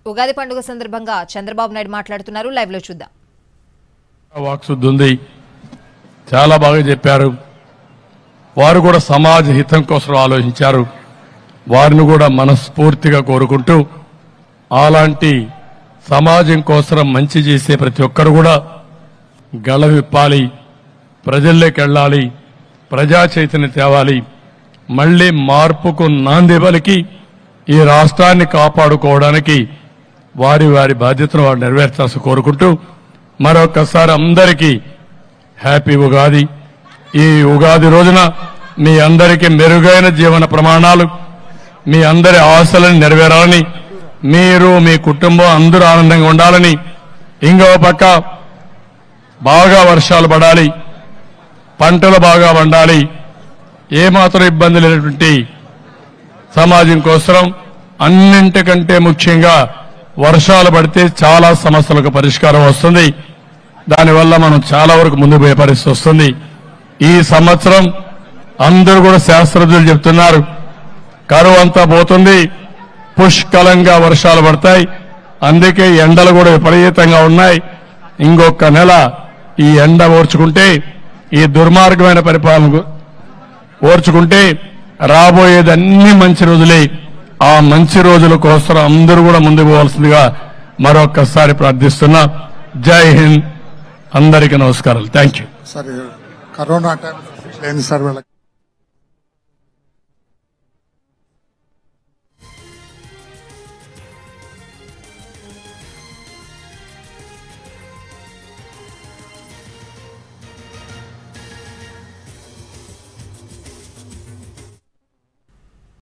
ఉగాది పండుగ సందర్భంగా చంద్రబాబు నాయుడు మాట్లాడుతున్నారు. లైవ్ లో చూద్దాం. వాక్శుద్ధి ఉంది, చాలా బాగా చెప్పారు. వారు కూడా సమాజ హితం కోసం ఆలోచించారు. వారిని కూడా మనస్ఫూర్తిగా కోరుకుంటూ అలాంటి సమాజం కోసం మంచి చేసే ప్రతి ఒక్కరు కూడా గళ విప్పాలి, ప్రజల్లోకి వెళ్ళాలి, ప్రజా చైతన్యం తేవాలి, మళ్లీ మార్పుకు నాంది పలికి ఈ రాష్ట్రాన్ని కాపాడుకోవడానికి వారి వారి బాధ్యతను వారు నెరవేర్చాల్సి కోరుకుంటూ మరొకసారి అందరికీ హ్యాపీ ఉగాది. ఈ ఉగాది రోజున మీ అందరికీ మెరుగైన జీవన ప్రమాణాలు, మీ అందరి ఆశలను నెరవేరాలని, మీరు మీ కుటుంబం అందరూ ఆనందంగా ఉండాలని, ఇంకో పక్క బాగా వర్షాలు పడాలి, పంటలు బాగా పండాలి, ఏమాత్రం ఇబ్బంది లేనటువంటి సమాజం కోసం అన్నింటికంటే ముఖ్యంగా వర్షాలు పడితే చాలా సమస్యలకు పరిష్కారం వస్తుంది. దానివల్ల మనం చాలా వరకు ముందు పోయే పరిస్థితి వస్తుంది. ఈ సంవత్సరం అందరూ కూడా శాస్త్రజ్ఞులు చెప్తున్నారు, కరువు అంతా పోతుంది, పుష్కలంగా వర్షాలు పడతాయి. అందుకే ఎండలు కూడా విపరీతంగా ఉన్నాయి. ఇంకొక నెల ఈ ఎండ ఓర్చుకుంటే, ఈ దుర్మార్గమైన పరిపాలన ఓర్చుకుంటే రాబోయేది అన్ని మంచి రోజులే. ఆ మంచి రోజుల కోసం అందరూ కూడా ముందుకు పోవాల్సిందిగా మరొక్కసారి ప్రార్థిస్తున్నా. జై హింద్, అందరికీ నమస్కారాలు. Thank you. Sir corona time sir